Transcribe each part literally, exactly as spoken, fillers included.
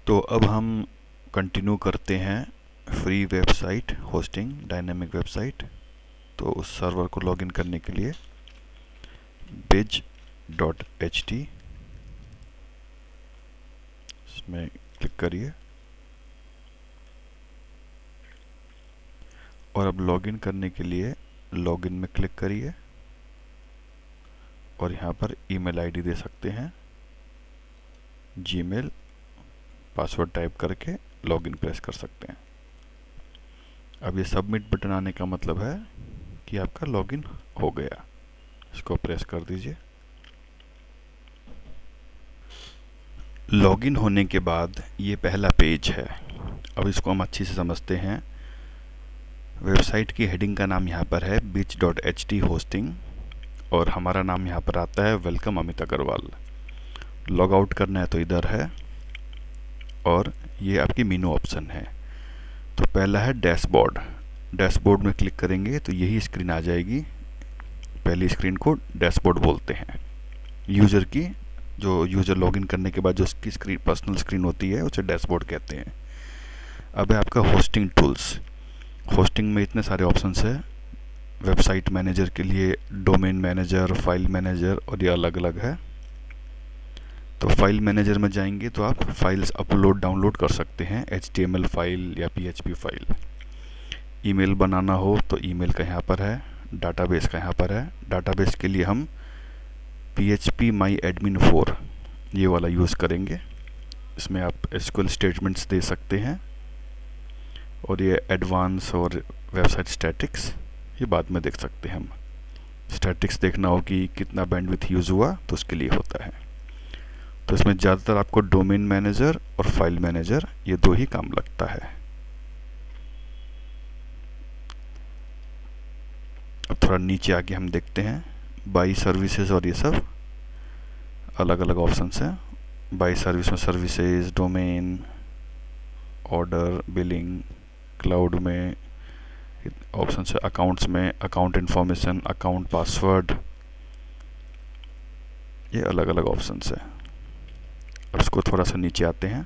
तो अब हम कंटिन्यू करते हैं free website hosting dynamic website. तो उस सर्वर को लॉगिन करने के लिए बिज डॉट एच टी इसमें क्लिक करिए और अब लॉगिन करने के लिए लॉगिन में क्लिक करिए और यहाँ पर ईमेल आईडी दे सकते हैं, जीमेल, पासवर्ड टाइप करके लॉगिन प्रेस कर सकते हैं। अब ये सबमिट बटन आने का मतलब है कि आपका लॉगिन हो गया। इसको प्रेस कर दीजिए। लॉगिन होने के बाद ये पहला पेज है। अब इसको हम अच्छी से समझते हैं। वेबसाइट की हेडिंग का नाम यहाँ पर है biz dot H T hosting और हमारा नाम यहाँ पर आता है welcome Amit Agarwal. Log out करना है तो इधर है और ये आपकी मेनू ऑप्शन है। तो पहला है डैशबोर्ड। डैशबोर्ड में क्लिक करेंगे तो यही स्क्रीन आ जाएगी। पहली स्क्रीन को डैशबोर्ड बोलते हैं। यूज़र की जो यूज़र लॉगिन करने के बाद जो उसकी स्क्रीन पर्सनल स्क्रीन होती है उसे डैशबोर्ड कहते हैं। अब है आपका होस्टिंग टूल्स। होस्टिंग में इतने सारे ऑप्शंस है। वेबसाइट मैनेजर के लिए डोमेन मैनेजर, फाइल मैनेजर और ये अलग अलग है। तो फाइल मैनेजर में जाएंगे तो आप फाइल्स अपलोड डाउनलोड कर सकते हैं, H T M L file या P H P file. Email बनाना हो तो ईमेल का यहाँ पर है, डाटाबेस का यहाँ पर है। डाटाबेस के लिए हम P H P my admin four ये वाला यूज़ करेंगे। इसमें आप एस क्यू एल स्टेटमेंट्स दे सकते हैं और ये एडवांस और वेबसाइट स्टैटिक्स ये बाद में देख सकते हैं हम। स्टैटिक्स देखना हो कि कितना बैंडविड्थ यूज़ हुआ तो उसके लिए होता है। तो इसमें ज़्यादातर आपको डोमेन मैनेजर और फाइल मैनेजर ये दो ही काम लगता है। अब थोड़ा नीचे आके हम देखते हैं बाई सर्विसेज और ये सब अलग अलग ऑप्शंस हैं। बाई सर्विस में services, domain, order, billing, cloud में ऑप्शन है। अकाउंट्स में अकाउंट इन्फॉर्मेशन, अकाउंट पासवर्ड, ये अलग अलग ऑप्शंस है। अब इसको थोड़ा सा नीचे आते हैं।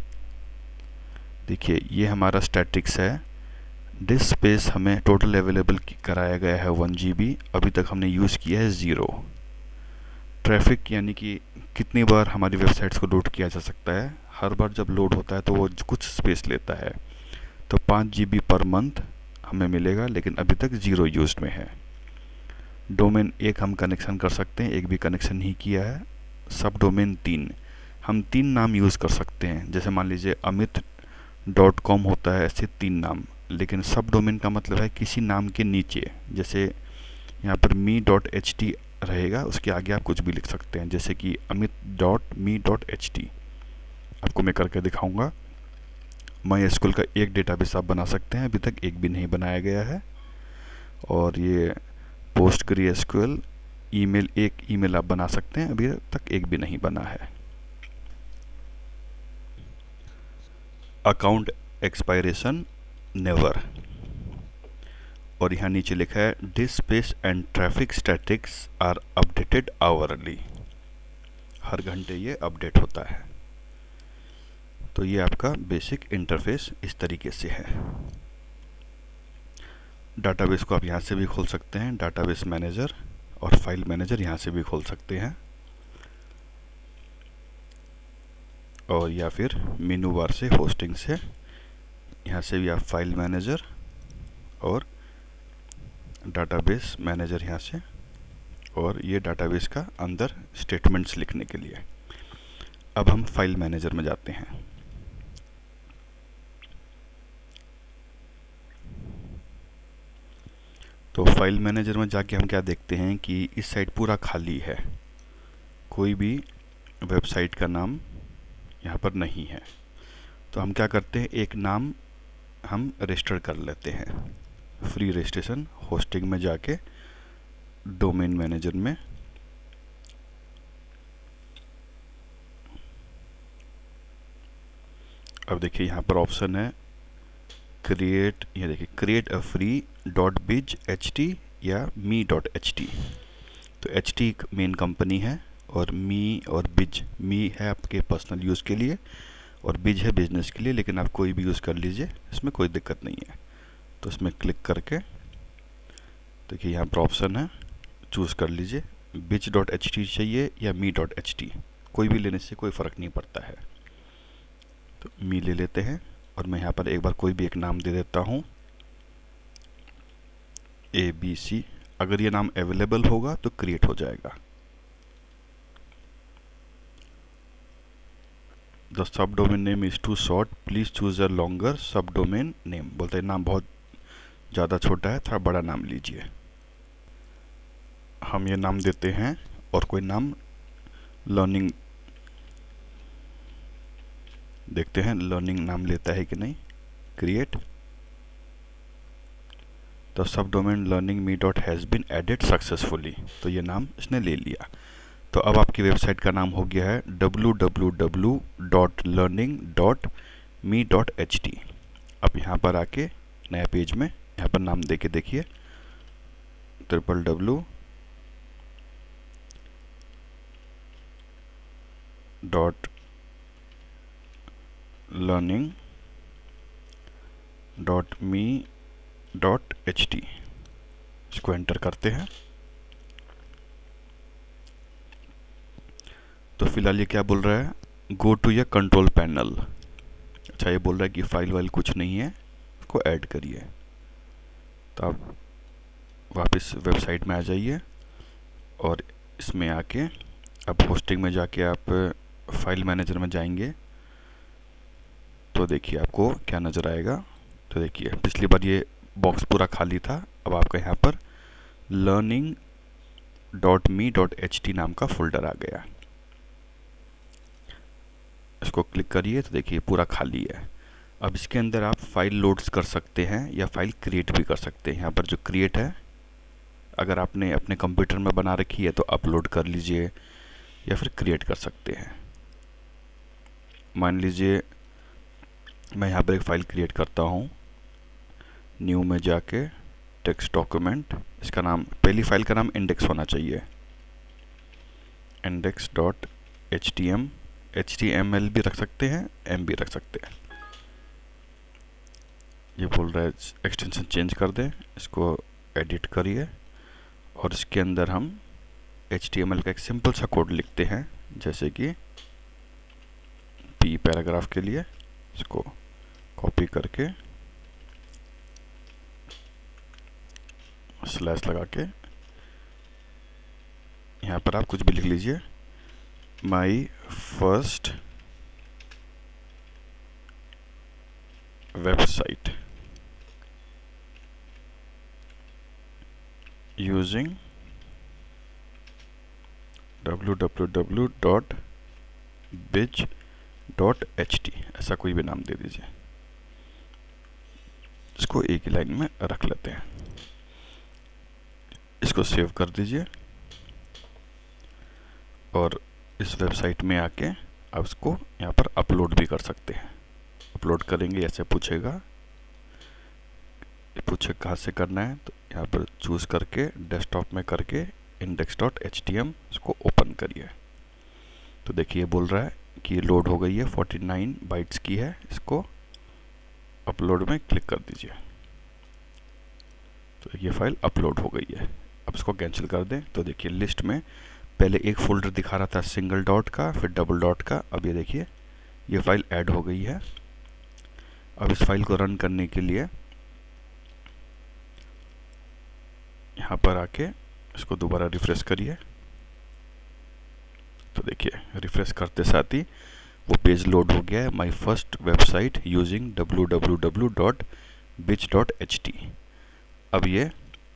देखिए ये हमारा स्टैटिक्स है। डिस्क स्पेस हमें टोटल अवेलेबल कराया गया है वन जी बी। अभी तक हमने यूज़ किया है ज़ीरो। ट्रैफिक यानी कि कितनी बार हमारी वेबसाइट्स को लोड किया जा सकता है। हर बार जब लोड होता है तो वो कुछ स्पेस लेता है। तो पाँच जी बी पर मंथ हमें मिलेगा, लेकिन अभी तक ज़ीरो यूज में है। डोमेन एक हम कनेक्शन कर सकते हैं, एक भी कनेक्शन नहीं किया है। सब डोमेन तीन, हम तीन नाम यूज़ कर सकते हैं। जैसे मान लीजिए अमित डॉट कॉम होता है, ऐसे तीन नाम। लेकिन सब डोमेन का मतलब है किसी नाम के नीचे। जैसे यहाँ पर मी डॉट एच टी रहेगा, उसके आगे आप कुछ भी लिख सकते हैं, जैसे कि Amit dot me dot H T. आपको मैं करके दिखाऊंगा। माई एस क्यू एल का एक डेटाबेस आप बना सकते हैं, अभी तक एक भी नहीं बनाया गया है। और ये पोस्ट करी एस क्यू एल ईमेल, एक ईमेल आप बना सकते हैं, अभी तक एक भी नहीं बना है। Account expiration never. और यहाँ नीचे लिखा है disk space and traffic statics are updated hourly. हर घंटे ये अपडेट होता है। तो ये आपका बेसिक इंटरफेस इस तरीके से है। डाटाबेस को आप यहाँ से भी खोल सकते हैं, डाटाबेस मैनेजर, और फाइल मैनेजर यहाँ से भी खोल सकते हैं। और या फिर मेनू बार से होस्टिंग से यहाँ से भी आप फाइल मैनेजर और डाटाबेस मैनेजर यहाँ से, और ये डाटाबेस का अंदर स्टेटमेंट्स लिखने के लिए। अब हम फाइल मैनेजर में जाते हैं। तो फाइल मैनेजर में जाके हम क्या देखते हैं कि इस साइड पूरा खाली है, कोई भी वेबसाइट का नाम यहाँ पर नहीं है। तो हम क्या करते हैं, एक नाम हम रजिस्टर कर लेते हैं। फ्री रजिस्ट्रेशन होस्टिंग में जाके डोमेन मैनेजर में अब देखिए यहाँ पर ऑप्शन है क्रिएट, ये देखिए create a free dot biz H T या मी डॉट एच टी। तो एच टी मेन कंपनी है और मी और बिज, मी है आपके पर्सनल यूज़ के लिए और बिज है बिजनेस के लिए, लेकिन आप कोई भी यूज़ कर लीजिए, इसमें कोई दिक्कत नहीं है। तो इसमें क्लिक करके देखिए यहाँ पर ऑप्शन है, चूज़ कर लीजिए बिच डॉट एच टी चाहिए या मी डॉट एच टी, कोई भी लेने से कोई फ़र्क नहीं पड़ता है। तो मी ले लेते हैं और मैं यहाँ पर एक बार कोई भी एक नाम दे देता हूँ, ए बी सी। अगर ये नाम अवेलेबल होगा तो क्रिएट हो जाएगा। The sub domain name is too short, please choose a longer sub domain name. बोलते हैं नाम बहुत ज़्यादा छोटा है, थोड़ा बड़ा नाम लीजिए। हम ये नाम देते हैं और कोई नाम लर्निंग, देखते हैं लर्निंग नाम लेता है कि नहीं। Create. The sub domain learning me dot has been added successfully. तो ये नाम इसने ले लिया। तो अब आपकी वेबसाइट का नाम हो गया है W W W dot learning dot me dot H T. अब यहाँ पर आके नया पेज में यहाँ पर नाम दे के देखिए, triple W dot learning dot me dot H T. इसको एंटर करते हैं। तो फिलहाल ये क्या बोल रहा है, go to your control panel. अच्छा, ये बोल रहा है कि फाइल वाइल कुछ नहीं है, इसको ऐड करिए। तो आप वापस वेबसाइट में आ जाइए और इसमें आके अब होस्टिंग में जाके आप फाइल मैनेजर में जाएंगे तो देखिए आपको क्या नज़र आएगा। तो देखिए पिछली बार ये बॉक्स पूरा खाली था, अब आपका यहाँ पर learning dot me dot H T नाम का फोल्डर आ गया। इसको क्लिक करिए तो देखिए पूरा खाली है। अब इसके अंदर आप फाइल लोड्स कर सकते हैं या फाइल क्रिएट भी कर सकते हैं। यहाँ पर जो क्रिएट है, अगर आपने अपने कंप्यूटर में बना रखी है तो अपलोड कर लीजिए या फिर क्रिएट कर सकते हैं। मान लीजिए मैं यहाँ पर एक फ़ाइल क्रिएट करता हूँ, न्यू में जाके टेक्स्ट डॉक्यूमेंट, इसका नाम, पहली फाइल का नाम इंडेक्स होना चाहिए, index dot H T M. H T M L भी रख सकते हैं, एम भी रख सकते हैं। ये बोल रहा है एक्सटेंशन चेंज कर दें, इसको एडिट करिए और इसके अंदर हम एच टी एम एल का एक सिंपल सा कोड लिखते हैं, जैसे कि पी पैराग्राफ के लिए। इसको कॉपी करके स्लैश लगा के यहाँ पर आप कुछ भी लिख लीजिए, my first website using W W W dot beach dot H T, ऐसा कोई भी नाम दे दीजिए। इसको एक ही लाइन में रख लेते हैं। इसको सेव कर दीजिए और इस वेबसाइट में आके आप इसको यहाँ पर अपलोड भी कर सकते हैं। अपलोड करेंगे ऐसे पूछेगा, पूछे कहाँ से करना है, तो यहाँ पर चूज़ करके डेस्कटॉप में करके index dot H T M इसको ओपन करिए। तो देखिए बोल रहा है कि लोड हो गई है, उनचास बाइट्स की है। इसको अपलोड में क्लिक कर दीजिए तो ये फाइल अपलोड हो गई है। अब इसको कैंसिल कर दें तो देखिए लिस्ट में पहले एक फोल्डर दिखा रहा था सिंगल डॉट का, फिर डबल डॉट का, अब ये देखिए ये फाइल ऐड हो गई है। अब इस फाइल को रन करने के लिए यहाँ पर आके इसको दोबारा रिफ्रेश करिए। तो देखिए रिफ्रेश करते साथ ही वो पेज लोड हो गया है, my first website using W W W dot beach dot H T. अब ये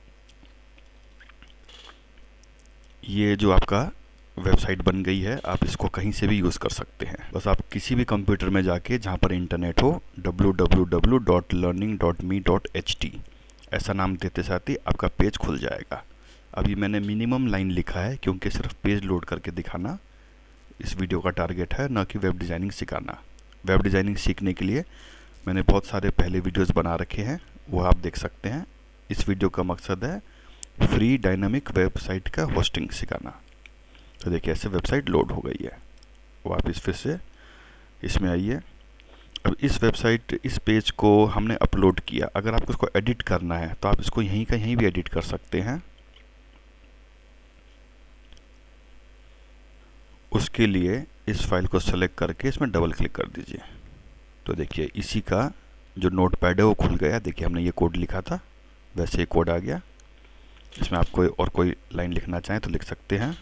ये जो आपका वेबसाइट बन गई है, आप इसको कहीं से भी यूज़ कर सकते हैं। बस आप किसी भी कंप्यूटर में जाके जहाँ पर इंटरनेट हो W W W dot learning dot me dot H T ऐसा नाम देते साथ ही आपका पेज खुल जाएगा। अभी मैंने मिनिमम लाइन लिखा है क्योंकि सिर्फ पेज लोड करके दिखाना इस वीडियो का टारगेट है, ना कि वेब डिज़ाइनिंग सिखाना। वेब डिज़ाइनिंग सीखने के लिए मैंने बहुत सारे पहले वीडियोस बना रखे हैं, वो आप देख सकते हैं। इस वीडियो का मकसद है फ्री डायनामिक वेबसाइट का होस्टिंग सिखाना। तो देखिए ऐसे वेबसाइट लोड हो गई है। वापस फिर से इसमें आइए, अब इस वेबसाइट इस पेज को हमने अपलोड किया, अगर आपको इसको एडिट करना है तो आप इसको यहीं का यहीं भी एडिट कर सकते हैं। उसके लिए इस फाइल को सेलेक्ट करके इसमें डबल क्लिक कर दीजिए। तो देखिए इसी का जो नोटपैड है वो खुल गया। देखिए हमने ये कोड लिखा था, वैसे ही कोड आ गया। इसमें आप कोई और कोई लाइन लिखना चाहें तो लिख सकते हैं।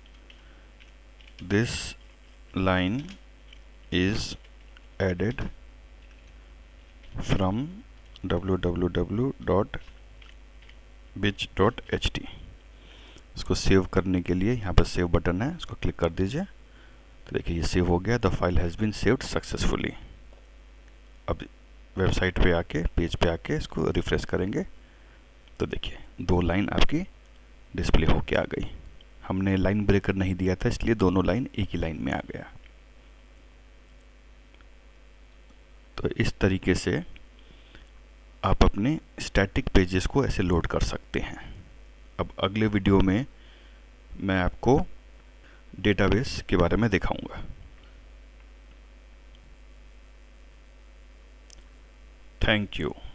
This line is added from W W W dot beach dot H T. इसको सेव करने के लिए यहाँ पर सेव बटन है, इसको क्लिक कर दीजिए। तो देखिए ये सेव हो गया। The file has been saved successfully. अब वेबसाइट पे आके पेज पे आके इसको रिफ्रेश करेंगे तो देखिए दो लाइन आपकी डिस्प्ले होके आ गई। हमने लाइन ब्रेकर नहीं दिया था, इसलिए दोनों लाइन एक ही लाइन में आ गया। तो इस तरीके से आप अपने स्टैटिक पेजेस को ऐसे लोड कर सकते हैं। अब अगले वीडियो में मैं आपको डेटाबेस के बारे में दिखाऊंगा। Thank you.